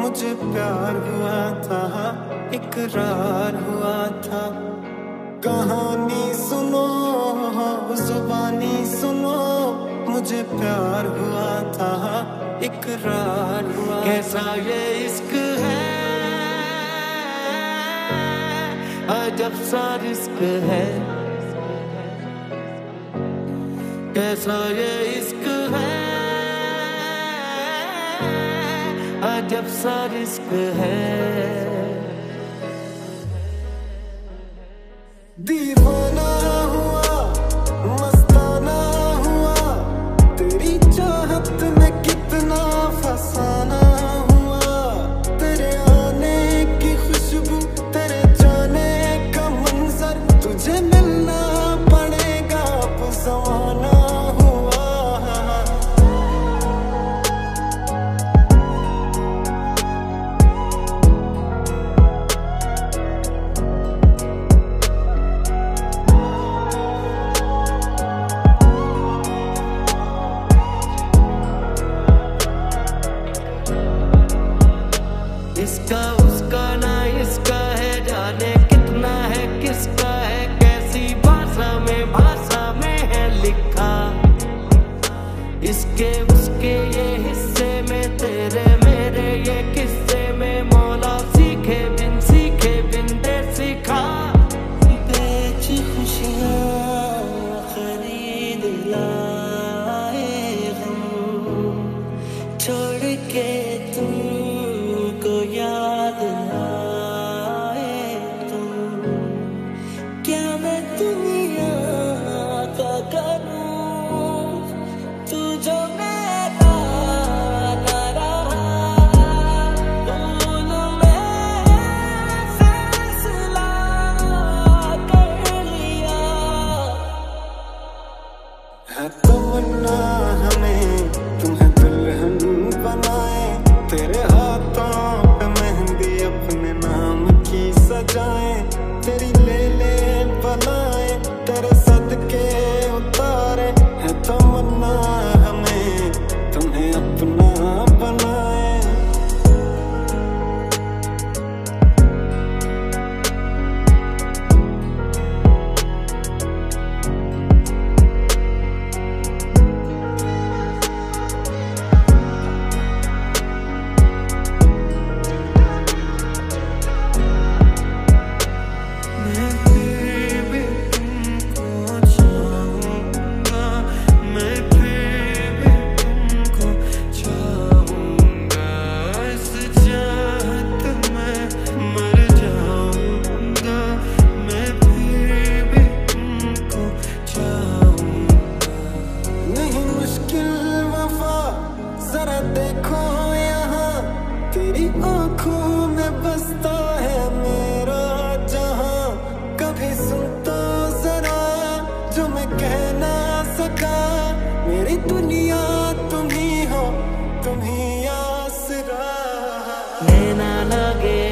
मुझे प्यार हुआ था, इकरार हुआ था। कहानी सुनो, जुबानी सुनो, मुझे प्यार हुआ था, इकरार हुआ। कैसा ये इश्क है, अजब सा रिस्क है। कैसा ये इश्क है, अजब सा रिस्क है। दीवाना हुआ, मस्ताना हुआ, तेरी चाहत में कितना फसाना हुआ। तेरे आने की खुशबू, तेरे जाने का मंजर, तुझे मिलना पड़ेगा अब ज़माना हुआ। इसका उसका ना इसका है, जाने कितना है किसका है, कैसी भाषा में है लिखा। इसके उसके ये हिस्से में, तेरे मेरे ये किस्से में, मौला सीखे बिन दे सीखा। बेच खुशियाँ खरीद लाए हम, छोड़ के तुमको याद आए तुम। क्या मैं दुनिया का करूं, तू जो मेरा ना रहा। भूल में फैसला कर लिया है। तमन्ना हमें तुम्हें दुल्हन बनाए, तेरे हाथों पे मेहंदी अपने नाम की सजाए। तेरी ले बनाए, तेरे सदके उतारे, है तमन्ना हमें तुम्हें अपना बनाए। देखो यहाँ, तेरी आँखों में बसता है मेरा जहाँ। कभी सुन तो जरा जो मैं कह ना सका, मेरी दुनिया तुम ही हो, तुम ही आसरा। नैना लगे